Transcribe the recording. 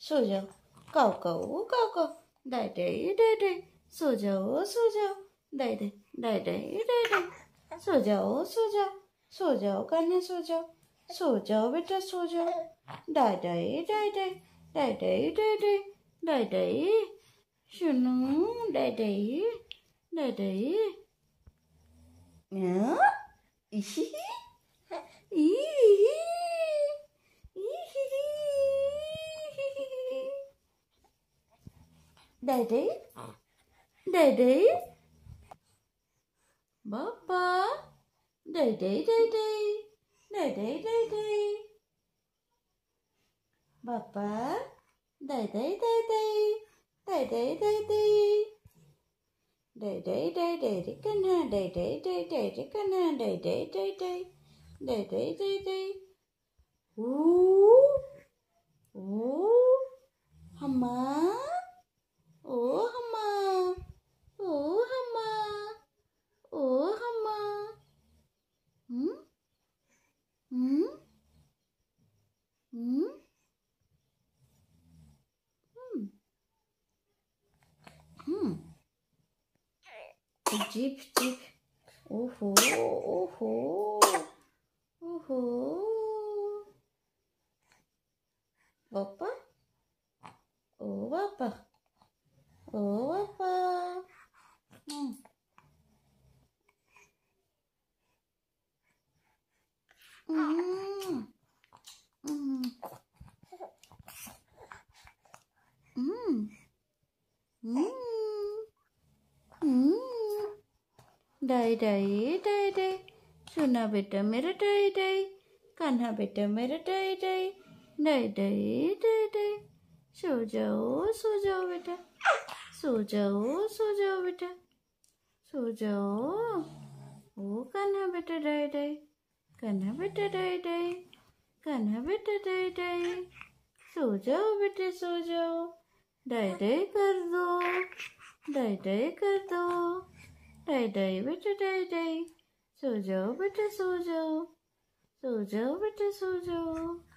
सो जाओ, काऊ काऊ काऊ काऊ, डाई डाई डाई डाई, सो जाओ, डाई डाई डाई डाई डाई डाई, सो जाओ, सो जाओ कान्हा, सो जाओ बेटा, सो जाओ, डाई डाई डाई डाई, डाई डाई डाई डाई, डाई डाई, सुनो, डाई डाई डाई डाई, इही डाई डाई डाई डाई, बाबा डाई डाई डाई डाई, डाई डाई डाई डाई, बाबा डाई डाई डाई डाई, डाई डाई डाई डाई, डाई डाई डाई डाई रे कान्हा, डाई डाई डाई डाई रे कान्हा, डाई डाई डाई डाई, डाई डाई डाई डाई, ओ हम्मा, ओ हम्मा, ओ हम्मा, ओ हम्मा, हम्म हम्म हम्म हम्म, जीप जीप, ओहो ओहो ओहो, पापा, ओ पापा, ओ पापा, हम्म हम्म हम्म डाई डाई डाई डाई, सुना बेटा मेरा डाई डाई, कान्हा बेटा मेरा डाई डाई, डाई डाई डाई डाई, सो जाओ बेटा, सो जाओ बेटा, सो जाओ, ओ कान्हा बेटा डाई डाई, कान्हा बेटा डाई डाई, कान्हा बेटा डाई डाई, सो जाओ बेटे, सो जाओ, डाई डाई कर दो, डाई डाई कर दो, डाई डाई बेटा डाई डाई, सो जाओ बेटा, सो जाओ बेटा, सो जाओ।